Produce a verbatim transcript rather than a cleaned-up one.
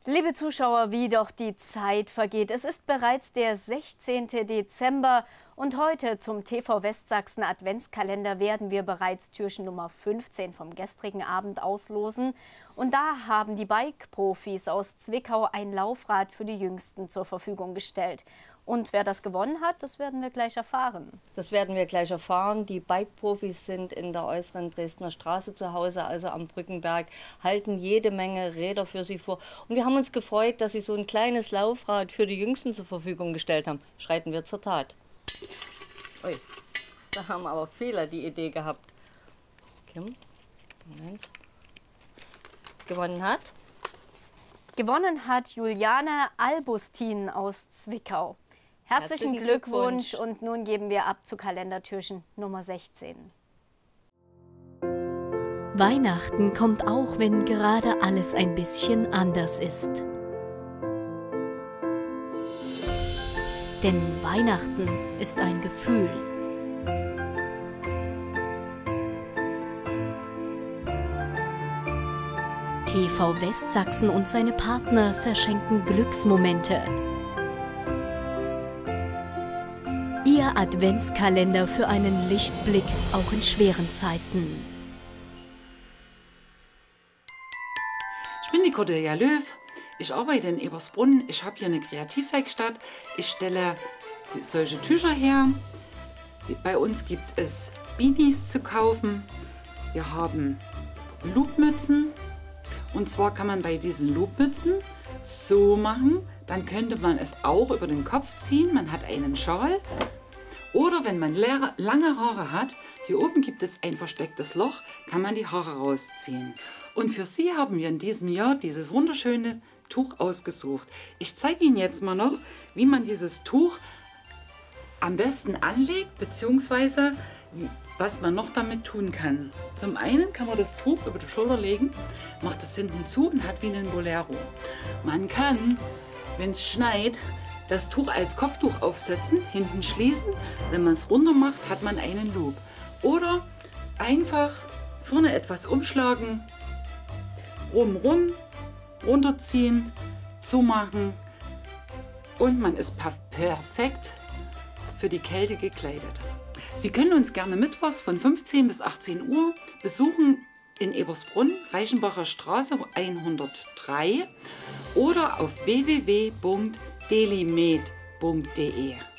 Liebe Zuschauer, wie doch die Zeit vergeht. Es ist bereits der sechzehnte Dezember und heute zum T V Westsachsen Adventskalender werden wir bereits Türchen Nummer fünfzehn vom gestrigen Abend auslosen. Und da haben die Bike-Profis aus Zwickau ein Laufrad für die Jüngsten zur Verfügung gestellt. Und wer das gewonnen hat, das werden wir gleich erfahren. Das werden wir gleich erfahren. Die Bike-Profis sind in der äußeren Dresdner Straße zu Hause, also am Brückenberg, halten jede Menge Räder für sie vor. Und wir haben uns gefreut, dass sie so ein kleines Laufrad für die Jüngsten zur Verfügung gestellt haben. Schreiten wir zur Tat. Ui, da haben aber viele die Idee gehabt. Kim, Moment. Gewonnen hat? Gewonnen hat Juliane Albustin aus Zwickau. Herzlichen, Herzlichen Glückwunsch. Glückwunsch und nun geben wir ab zu Kalendertürchen Nummer sechzehn. Weihnachten kommt auch, wenn gerade alles ein bisschen anders ist. Denn Weihnachten ist ein Gefühl. T V Westsachsen und seine Partner verschenken Glücksmomente. Ihr Adventskalender für einen Lichtblick auch in schweren Zeiten. Ich bin die Cordelia Löw. Ich arbeite in Ebersbrunn. Ich habe hier eine Kreativwerkstatt. Ich stelle solche Tücher her. Bei uns gibt es Beanies zu kaufen. Wir haben Loopmützen. Und zwar kann man bei diesen Loopmützen so machen, dann könnte man es auch über den Kopf ziehen. Man hat einen Schal. Oder wenn man lange Haare hat, hier oben gibt es ein verstecktes Loch, kann man die Haare rausziehen. Und für Sie haben wir in diesem Jahr dieses wunderschöne Tuch ausgesucht. Ich zeige Ihnen jetzt mal noch, wie man dieses Tuch am besten anlegt, beziehungsweise was man noch damit tun kann. Zum einen kann man das Tuch über die Schulter legen, macht es hinten zu und hat wie einen Bolero. Man kann, wenn es schneit, das Tuch als Kopftuch aufsetzen, hinten schließen. Wenn man es runter macht, hat man einen Loop. Oder einfach vorne etwas umschlagen, rum, rum, runterziehen, zumachen und man ist perfekt für die Kälte gekleidet. Sie können uns gerne mittwochs von fünfzehn bis achtzehn Uhr besuchen in Ebersbrunn, Reichenbacher Straße hundertdrei oder auf w w w punkt delimed punkt de.